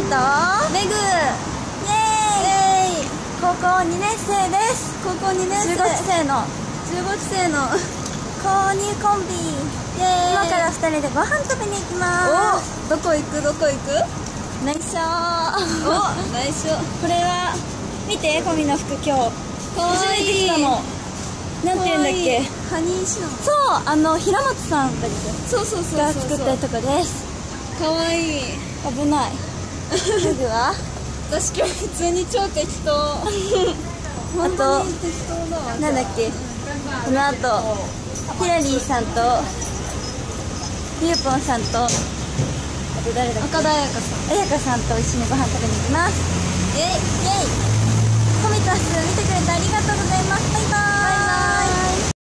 メグ。イエーイ。高校2年生です。高校2年生。15期生の購入コンビ。イエーイ。今から2人でご飯食べに行きます。 どこ行く内緒。 内緒。 これは見て、コミの服今日かわいい。 初めて来たの。なんて言うんだっけ。 ハニーシナモン。 そう、平松さんだっけ。 そうが作ったとこです。 かわいい。 危ない。メグは私今日普通に超適当。 あとなんだっけ、この後ヒラリーさんとリュウポンさんと、あと誰だっけ、 赤田彩香さん。 彩香さんと一緒にご飯食べに行きます。イエイ。コミタス見てくれてありがとうございます。バイバーイ。